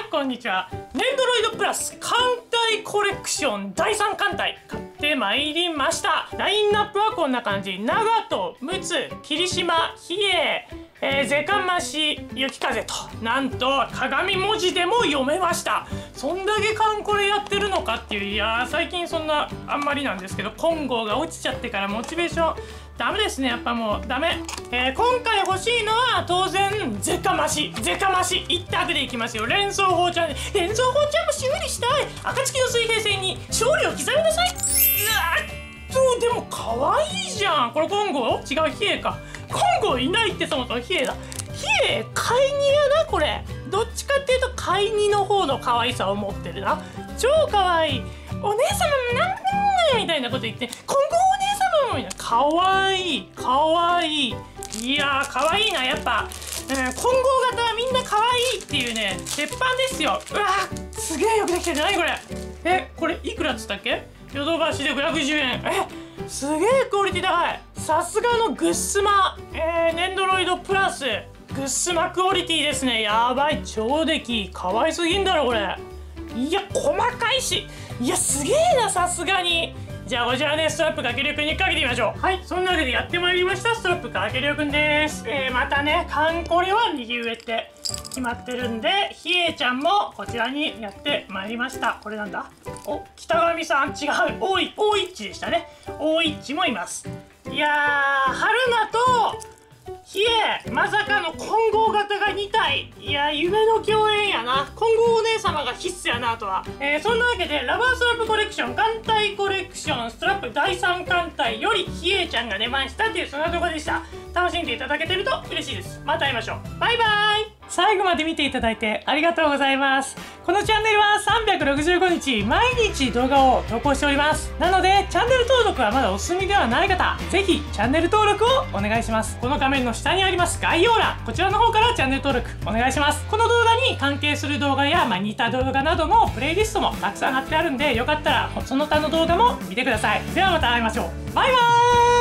こんにちは。ネンドロイドプラス艦隊コレクション第3艦隊買ってまいりました。ラインナップはこんな感じ。長門、陸奥、霧島、比叡、ゼカマシ、雪風と、なんと鏡文字でも読めました。そんだけカンコレやってるのかっていう。いやー、最近そんなあんまりなんですけど、金剛が落ちちゃってからモチベーションダメですね。やっぱもうダメ。今回欲しいのは当然ゼカマシ一択でいきますよ。連想砲ちゃんも修理したい。暁の水平線に勝利を刻みなさい。でも可愛いじゃん。これ金剛？違う、比叡か。金剛いないって。そもそも比叡だ。比叡飼い煮やな。これどっちかっていうと飼い煮の方の可愛さを持ってるな。超可愛い。お姉様もなんみたいなこと言って、金剛お姉様もみたいな。可愛い。いやー可愛いな。やっぱ、金剛型はみんな可愛いっていうね、鉄板ですよ。うわー、すげえよくできてる。何これ。これいくらっつったっけ？ヨドバシで510円。すげえクオリティ高い。さすがのグッスマ、ネンドロイドプラスグッスマクオリティですね。やばい、超出来可愛すぎんだろこれ。いや細かいし、いやすげえな、さすがに。じゃあこちらね、ストラップかけりょうくんにかけてみましょう。はい、そんなわけでやってまいりました、ストラップかけりょうくんです。またね、カンコレは右上って決まってるんで、ひえちゃんもこちらにやってまいりました。これなんだ？お、北上さん違う、大一でしたね。大一もいます。いやー、春菜とひえ、まさかの金剛型が2体。いや、夢の共演やな。金剛お姉様が必須やなとは。そんなわけで、ラバーストラップコレクション、艦隊コレクション、ストラップ第3艦隊よりひえちゃんが出ましたっていう、そんなところでした。楽しんでいただけてると嬉しいです。また会いましょう。バイバイ。最後まで見ていただいてありがとうございます。このチャンネルは365日毎日動画を投稿しております。なのでチャンネル登録はまだお済みではない方、ぜひチャンネル登録をお願いします。この画面の下にあります概要欄、こちらの方からチャンネル登録お願いします。この動画に関係する動画や、似た動画などのプレイリストもたくさん貼ってあるんで、よかったらその他の動画も見てください。ではまた会いましょう。バイバーイ。